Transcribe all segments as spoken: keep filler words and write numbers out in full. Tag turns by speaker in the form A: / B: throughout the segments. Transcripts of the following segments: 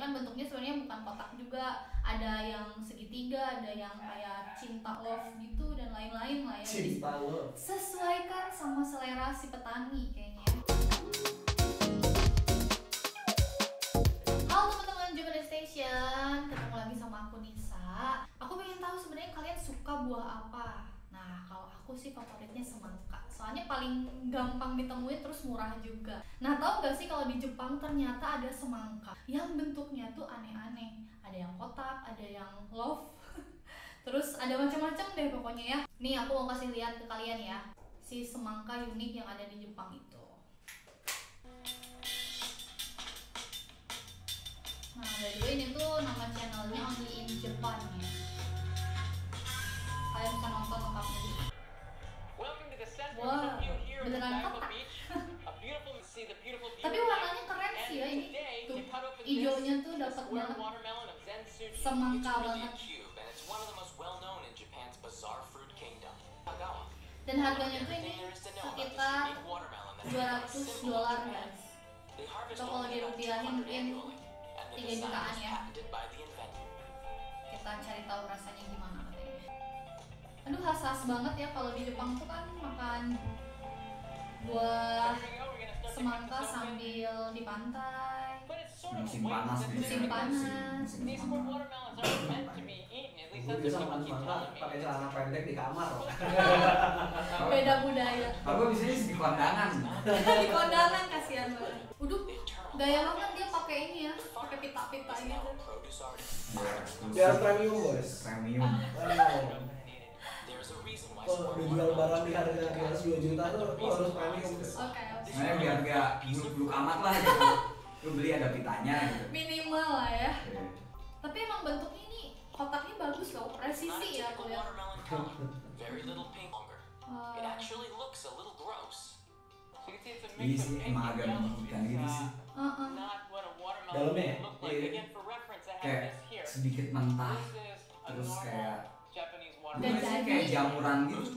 A: kan bentuknya sebenarnya bukan kotak juga, ada yang segitiga, ada yang kayak cinta love gitu dan lain-lain lah ya.
B: Cinta love.
A: Sesuaikan sama selera si petani kayaknya. Halo teman-teman Jupiter Station, ketemu lagi sama aku Nisa. Aku pengen tahu sebenarnya kalian suka buah apa. Nah, kalau aku sih favoritnya semangka. Soalnya paling gampang ditemuin terus murah juga. Nah, tahu gak sih kalau di Jepang ternyata ada semangka yang bentuknya tuh aneh-aneh. Ada yang kotak, ada yang love. Terus ada macam-macam deh pokoknya ya. Nih aku mau kasih lihat ke kalian ya, si semangka unik yang ada di Jepang itu. Nah, by the way ini tuh nama channelnya Only in Japan ya. Kalian bisa nonton lengkapnya di sini. Wah, beneran kotak. Tapi warnanya keren sih ya ini. Tuh, hijaunya tuh dapat banget. Semangka banget. Dan harganya tuh ini sekitar dua ratus dolar guys. Atau kalau dirupiahin mungkin tiga jutaan ya. Kita cari tahu rasanya gimana katanya. Aduh, khas-khas banget ya kalau di Jepang tuh kan makan buah semangka sambil di pantai.
C: Musim panas
A: Musim panas.
B: Gue biasa makan semangka pakai celana pendek di kamar.
A: Beda budaya.
C: Aku biasanya di kondangan.
A: Di kondangan kasihan banget. Udah, gaya banget dia pakai ini ya, pakai pita-pita gitu.
B: Biar premium bos.
C: Premium.
B: Kalau udah jual barang di harga di atas dua juta tuh lo harus premium.
A: Oke, oke.
C: Sebenarnya biar gak buluk-buluk amat lah gitu. Lu beli ada pitanya gitu.
A: Minimal lah ya.
C: Iya.
A: Tapi emang bentuknya ini kotaknya bagus loh, presisi ya aku lihat. Uh,
C: Iya sih, emang agak menjijikan gitu sih.
A: uh-uh.
B: Dalamnya ya?
C: Iya. Kayak sedikit mentah. Terus kayak
A: Dan
C: Bukan sih,
A: jadi-
C: kayak jamuran gitu.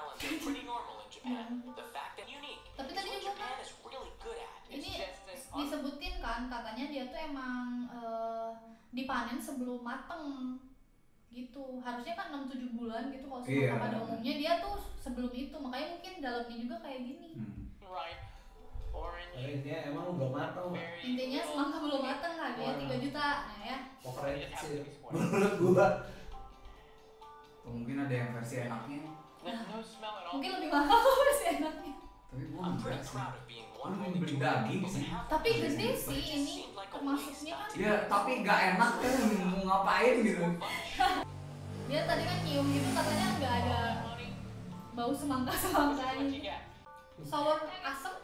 A: Tapi tadi juga kan ini disebutin kan katanya dia tuh emang uh, dipanen sebelum mateng gitu. Harusnya kan enam tujuh bulan gitu kalau semangka
C: Iya.
A: pada umumnya, dia tuh sebelum itu. Makanya mungkin dalamnya juga kayak gini.
C: Hmm.
B: Tapi intinya emang belum matang.
A: Intinya semangka belum mateng, harganya tiga juta. Nah ya.
B: Pokoknya kecil. Menurut gua.
C: Mungkin ada yang versi enaknya.
A: Mungkin lebih mahal sih enaknya.
C: Tapi gua enggak sih. Gua mau beli daging sih.
A: Tapi gede sih ini termasuknya kan.
C: Ya, tapi gak enak kan mau ngapain gitu.
A: Dia tadi kan nyium gitu katanya nggak ada bau semangka semangka ini. Sour asem.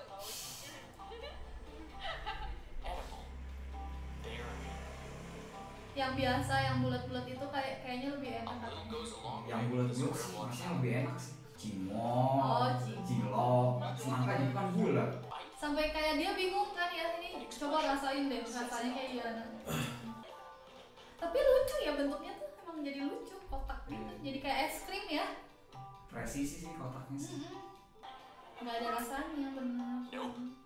A: Yang biasa yang bulat-bulat itu kayak kayaknya lebih enak katanya.
C: Yang bulat-bulat sih masih lebih enak sih. Cimol,
A: Oh, cimol.
C: cilok, semangka juga kan bulat.
A: Sampai kayak dia bingung kan ya ini. Coba rasain deh rasanya kayak gimana. Tapi lucu ya bentuknya tuh, emang jadi lucu kotak gitu. Jadi kayak es krim ya.
C: Presisi sih kotaknya sih.
A: Mm-mm. Nggak ada rasanya bener.
C: Ya,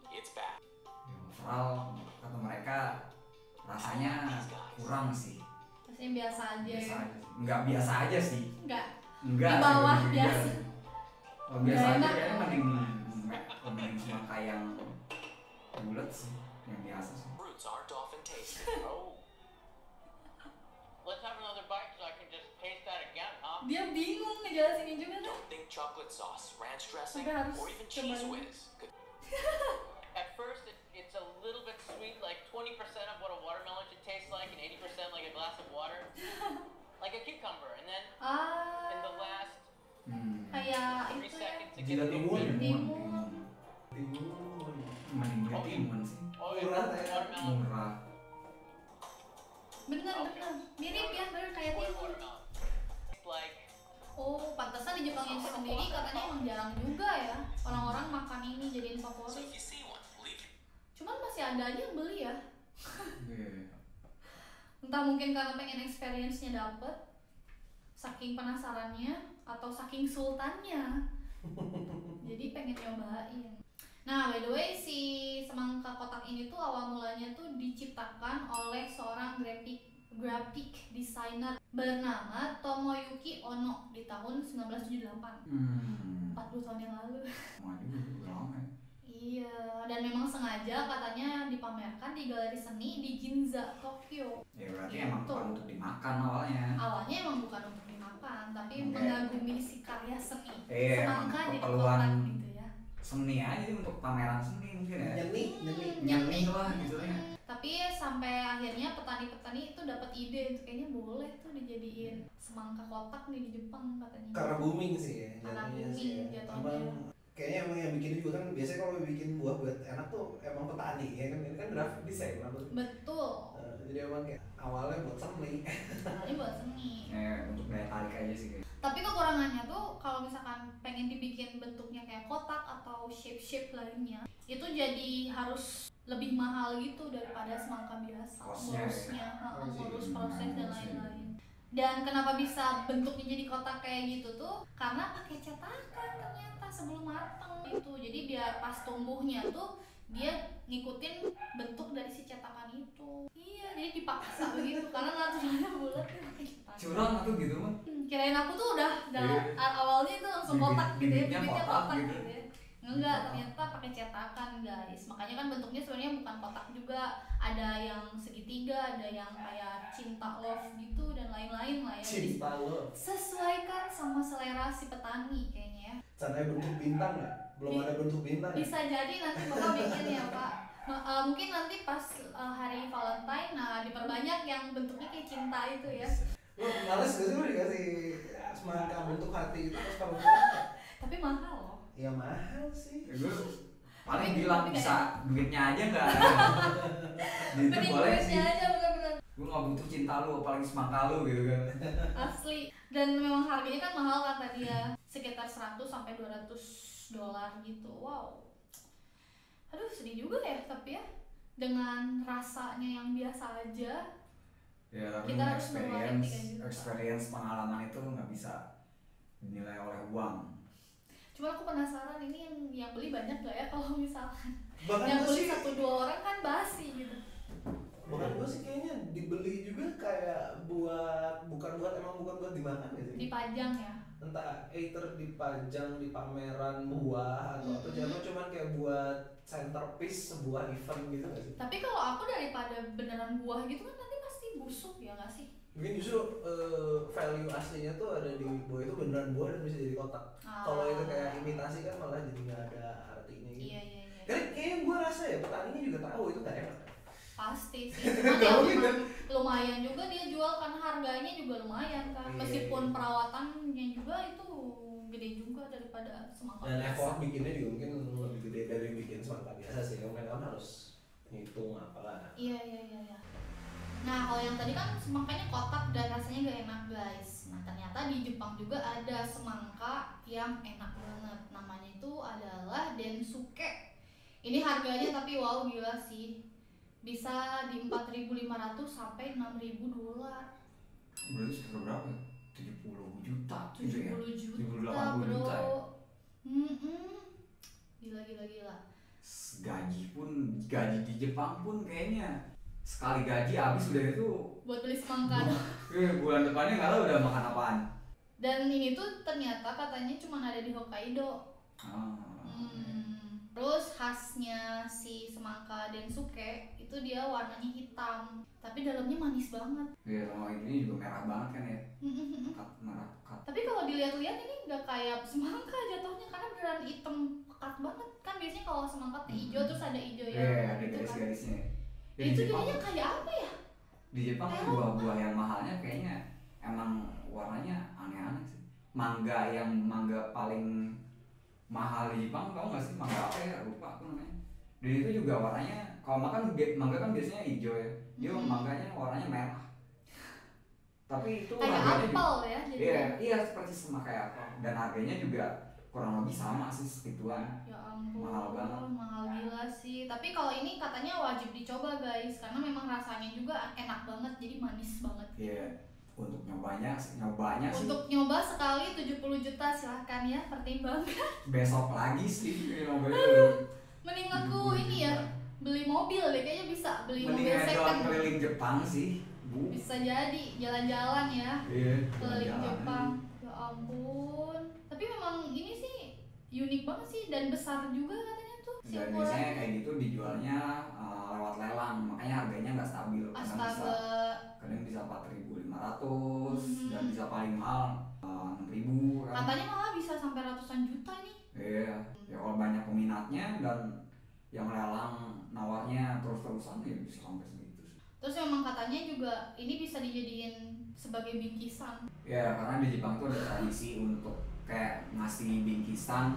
C: overall kata mereka rasanya kurang sih.
A: Rasanya biasa aja
C: Biasa
A: ya.
C: aja sih. Enggak biasa aja sih.
A: Enggak.
C: Enggak.
A: Di
C: sih,
A: bawah
C: lebih
A: biasa.
C: enggak. Kalau biasa
A: Nggak
C: aja
A: enak.
C: kayaknya mending mending semangka yang bulat sih, yang biasa sih.
A: Dia bingung ngejelasinnya juga tuh. Sampai harus cobain.
D: At first, it, it's a little bit sweet, like twenty percent of what a watermelon should taste like, and eighty percent like a glass of water, like a cucumber. And then
A: Ah,
D: in the last
C: Hmm.
A: kayak
D: three
A: itu ya.
D: seconds, it
B: Jika
D: gets a little
B: timun.
D: bitter.
A: Timun.
B: Timun.
C: Mending beli timun sih.
D: Oh, yeah,
B: Murah, ya.
D: watermelon.
C: Murah.
A: Bener bener. Mirip ya, bener kayak
D: Or
A: timun.
D: watermelon. It's like
A: Oh, pantesan di Jepang itu sendiri katanya emang jarang juga ya orang-orang makan ini jadiin favorit. Cuman masih ada aja yang beli ya.
C: Iya.
A: Entah mungkin karena pengen experience-nya dapet, saking penasarannya atau saking sultannya. Jadi pengen nyobain. Nah, by the way, si semangka kotak ini tuh awal mulanya tuh diciptakan oleh seorang graphic graphic designer bernama Tomoyuki Ono di tahun seribu sembilan ratus tujuh puluh delapan.
C: Hmm.
A: empat puluh tahun yang lalu.
C: Waduh, udah lama ya.
A: Iya, dan memang sengaja katanya dipamerkan di galeri seni di Ginza, Tokyo.
C: Ya berarti
A: Gitu.
C: emang bukan untuk dimakan awalnya.
A: Awalnya emang bukan untuk dimakan, tapi
C: Oke.
A: mengagumi si karya seni.
C: Iya,
A: Semangka
C: emang
A: jadi
C: keperluan
A: kotak gitu ya.
C: Seni aja sih, untuk pameran seni mungkin ya.
B: Nyeni, nyeni.
C: Nyeni lah gitu ya.
A: Tapi sampai akhirnya petani-petani itu dapat ide itu kayaknya boleh tuh dijadiin semangka kotak nih di Jepang katanya.
B: Karena booming sih ya.
A: Karena
B: jatuhnya
A: booming
B: sih ya.
A: jatuhnya.
B: Emang kayaknya emang yang bikin juga kan biasanya kalau bikin buah buat enak tuh emang petani ya kan, ini kan graphic design apa tuh.
A: Betul.
B: Nah, jadi emang kayak awalnya buat seni.
A: Ini buat seni.
C: Ya untuk daya tarik aja sih kayak.
A: Tapi kekurangannya tuh kalau misalkan pengen dibikin bentuknya kayak kotak atau shape-shape lainnya, itu jadi harus lebih mahal gitu daripada semangka biasa.
C: Costnya ya.
A: Ngurusnya, heeh,
B: Oh, sih.
A: ngurus proses dan
C: Hmm, sih.
A: lain-lain. Dan kenapa bisa bentuknya jadi kotak kayak gitu tuh? Karena pakai cetakan ternyata sebelum matang itu. Jadi biar pas tumbuhnya tuh dia ngikutin bentuk dari si cetakan itu. Iya, jadi dipaksa begitu karena naturalnya bulat ya pakai cetakan.
C: Curang atau gitu mah.
A: Hmm, kirain aku tuh udah, udah
C: Iya.
A: awalnya itu langsung
C: Bibit-
A: kotak gitu ya,
C: bibitnya
A: bibitnya
C: kotak
A: kotak
C: gitu.
A: gitu ya. Enggak,
C: Kotak.
A: ternyata pakai cetakan guys. Makanya kan bentuknya sebenarnya bukan kotak juga. Ada yang segitiga, ada yang kayak cinta love gitu dan lain-lain lah ya. Jadi
B: Cinta lo.
A: sesuaikan sama selera si petani kayaknya ya.
B: Caranya bentuk bintang nggak? Belum
A: Bi-
B: ada bentuk bintang. ya?
A: Bisa jadi nanti Bapak bikin ya Pak. Ma- uh, mungkin nanti pas uh, hari Valentine, nah diperbanyak yang bentuknya kayak cinta itu ya.
B: Lo males gak sih lo dikasih semangka bentuk hati itu pas kalau apa?
A: Tapi mahal loh.
B: Ya mahal sih.
C: Ya, gue paling
A: Tapi-
C: bilang
A: tapi
C: bisa duitnya aja nggak. Gitu
A: Mending
C: boleh sih.
A: duitnya aja bener-bener.
C: Gue nggak butuh cinta lu, apalagi semangka lu gitu kan.
A: Asli. Dan memang harganya kan mahal kan tadi ya, sekitar seratus sampai dua ratus dolar gitu. Wow. Aduh, sedih juga ya tapi ya. Dengan rasanya yang biasa aja.
C: Ya tapi
A: Kita harus ngeluarin
C: experience,
A: tiga juta.
C: experience pengalaman itu nggak bisa dinilai oleh uang.
A: Cuma aku penasaran ini yang yang beli banyak gak ya kalau misalkan
B: Bahkan
A: yang
B: gue
A: beli
B: sih,
A: satu dua orang kan basi gitu.
B: bahkan gue sih kayaknya dibeli juga kayak buat bukan buat emang bukan buat dimakan gitu.
A: Dipajang ya.
B: Entah either dipajang di pameran buah atau atau
A: Mm-mm.
B: jatuh cuman kayak buat centerpiece sebuah event gitu nggak sih?
A: Tapi kalau aku daripada beneran buah gitu kan nanti pasti busuk ya nggak sih?
B: Mungkin justru eh, value aslinya tuh ada di buah itu beneran buah dan bisa jadi kotak. Kalau itu kayak imitasi kan malah jadi nggak ada artinya gitu.
A: Iya iya iya.
B: Karena kayaknya gue rasa ya petaninya juga tahu itu nggak enak.
A: Pasti sih. Cuman ya memang lumayan juga dia jual karena harganya juga lumayan kan.
B: Iya.
A: Meskipun perawatannya juga itu gede juga daripada semangka
B: Dan
A: biasa.
B: effort bikinnya juga mungkin lebih gede dari bikin semangka biasa sih. Mungkin kan harus ngitung apalah.
A: Iya iya iya iya. Nah kalau yang tadi kan semangkanya kotak dan rasanya gak enak guys. Nah ternyata di Jepang juga ada semangka yang enak banget. Namanya itu adalah densuke. Ini harganya tapi wow gila sih. Bisa di empat ribu lima ratus sampai enam ribu dolar.
C: Berarti sekitar berapa? tujuh puluh juta gitu
A: tujuh
C: ya?
A: puluh juta
C: tujuh puluh delapan puluh
A: bro.
C: juta ya?
A: Mm-mm. Gila gila gila.
C: Gaji pun, gaji di Jepang pun kayaknya sekali gaji habis udah itu.
A: Buat beli semangka doang.
C: Eh, bulan depannya nggak tahu udah makan apaan.
A: Dan ini tuh ternyata katanya cuma ada di Hokkaido.
C: Ah,
A: Hmm. Terus khasnya si semangka densuke itu dia warnanya hitam, tapi dalamnya manis banget.
C: ya sama ini juga merah banget kan ya, pekat merah pekat.
A: Tapi kalau dilihat-lihat ini nggak kayak semangka jatuhnya karena beneran hitam pekat banget kan. Biasanya kalau semangka tuh hijau terus ada hijau
C: Iya,
A: yang
C: ada
A: gitu kan.
C: garis-garisnya. Ya,
A: Itu
C: di Jepang,
A: jadinya kayak apa ya?
C: di Jepang
A: Kayak
C: buah-buah yang mahalnya kayaknya emang warnanya aneh-aneh sih. Mangga yang mangga paling mahal di Jepang tau nggak sih mangga apa ya, lupa aku namanya. Dan itu juga warnanya, kalau makan bi- mangga kan biasanya hijau ya, dia
A: Hmm.
C: mangganya warnanya merah. Tapi itu
A: Kayak
C: harganya juga,
A: apel ya jadi.
C: iya, iya seperti sama kayak apel. Dan harganya juga kurang lebih sama sih segituan.
A: Ya ampun,
C: Mahal banget.
A: mahal gila sih. Tapi kalau ini katanya wajib dicoba guys, karena memang rasanya juga enak banget, jadi manis banget.
C: Iya, untuk nyobanya, nyobanya sih
A: Untuk nyoba sekali tujuh puluh juta silahkan ya, pertimbangkan.
C: besok lagi sih nyoba itu.
A: Mending aku ini ya beli mobil deh, kayaknya bisa beli
C: Mending
A: mobil
C: hedon
A: second.
C: keliling Jepang sih, Bu.
A: Bisa jadi jalan-jalan ya.
C: Iya,
A: Keliling
C: jalan-jalan
A: Jepang.
C: aja.
A: Ya ampun. Tapi memang ini sih unik banget sih dan besar juga katanya tuh si
C: Dan
A: ukuran.
C: biasanya kayak gitu dijualnya uh, lewat lelang, makanya harganya nggak stabil. Kadang bisa,
A: Astaga.
C: kadang bisa empat ribu lima ratus
A: Mhm.
C: dan bisa paling mahal uh, enam ribu kan.
A: Katanya malah bisa sampai ratusan juta nih.
C: Iya, ya kalau banyak peminatnya dan yang lelang nawarnya terus-terusan ya bisa sampai segitu sih.
A: Terus memang katanya juga ini bisa dijadiin sebagai bingkisan.
C: Ya karena di Jepang tuh ada tradisi untuk kayak ngasih bingkisan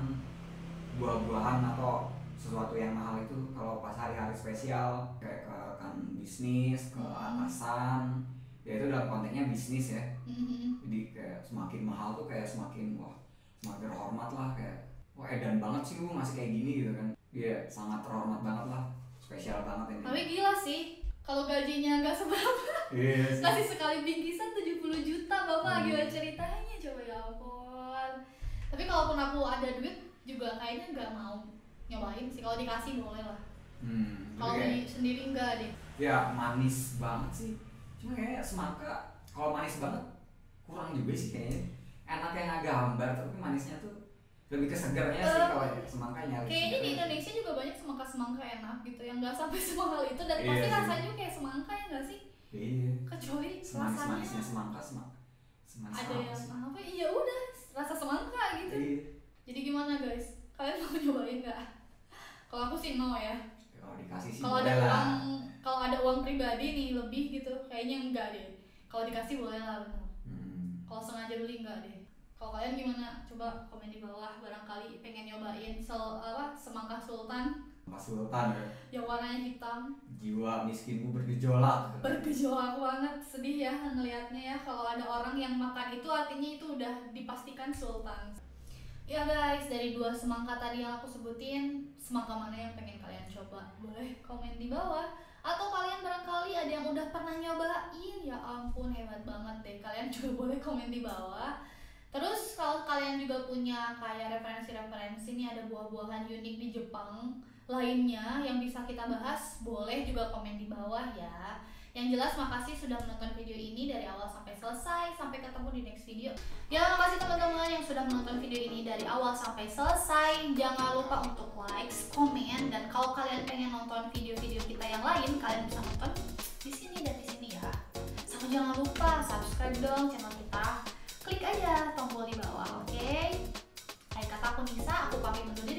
C: buah-buahan atau sesuatu yang mahal itu kalau pas hari-hari spesial kayak ke rekan bisnis, ke
A: Hmm.
C: atasan, ya itu dalam konteksnya bisnis ya.
A: Mhm.
C: Jadi kayak semakin mahal tuh kayak semakin wah semakin terhormat lah, kayak wah edan banget sih lu ngasih kayak gini gitu kan. Iya sangat terhormat banget lah, spesial banget ini.
A: Tapi gila sih, kalau gajinya nggak seberapa,
C: Iya sih.
A: kasih sekali bingkisan tujuh puluh juta, bapak
C: Hmm.
A: gimana ceritanya coba, ya ampun. Tapi kalaupun aku ada duit juga kayaknya nggak mau nyobain sih, kalau dikasih boleh lah.
C: Hmm,
A: Kalau
C: tapi kayak,
A: beli sendiri enggak deh.
C: ya manis banget sih. Cuma kayaknya semangka kalau manis banget kurang juga sih kayaknya. Enak yang agak hambar tapi manisnya tuh lebih ke segarnya sih
A: Eh,
C: kalau semangkanya.
A: Kayaknya di Indonesia juga banyak semangka-semangka enak gitu yang nggak sampai semahal itu dan
C: Iya
A: pasti
C: sih.
A: rasanya kayak semangka ya nggak sih?
C: Iya.
A: Kecuali
C: Semanis-manisnya
A: rasanya
C: semangka semangka. Semanis
A: ada
C: apa
A: yang
C: sih?
A: apa? Iya udah rasa semangka gitu.
C: Iya.
A: Jadi gimana guys? Kalian mau nyobain nggak? Kalau aku sih no ya.
C: Ya, kalau dikasih sih
A: Kalau ada
C: boleh lah.
A: uang, kalau ada uang pribadi nih lebih gitu, kayaknya enggak deh. Kalau dikasih boleh lah benar.
C: Hmm.
A: Kalau sengaja beli enggak deh. Kalau kalian gimana? Coba komen di bawah. Barangkali pengen nyobain sel, apa semangka sultan
C: Mas Sultan ya.
A: yang warnanya hitam.
C: Jiwa miskinmu bergejolak.
A: Bergejolak banget, sedih ya ngelihatnya ya. Kalau ada orang yang makan itu artinya itu udah dipastikan sultan. Ya guys, dari dua semangka tadi yang aku sebutin, semangka mana yang pengen kalian coba? Boleh komen di bawah. Atau kalian barangkali ada yang udah pernah nyobain, ya ampun hebat banget deh. Kalian juga boleh komen di bawah. Terus kalau kalian juga punya kayak referensi-referensi nih, ada buah-buahan unik di Jepang lainnya yang bisa kita bahas, boleh juga komen di bawah ya. Yang jelas makasih sudah menonton video ini dari awal sampai selesai. Sampai ketemu di next video. Ya makasih teman-teman yang sudah menonton video ini dari awal sampai selesai. Jangan lupa untuk like, komen, dan kalau kalian pengen nonton video-video kita yang lain, kalian bisa nonton di sini dan di sini ya. Sama jangan lupa subscribe dong channel kita. Klik aja tombol di bawah, oke? Okay? Hai kata aku Nisa, aku pamit undur diri.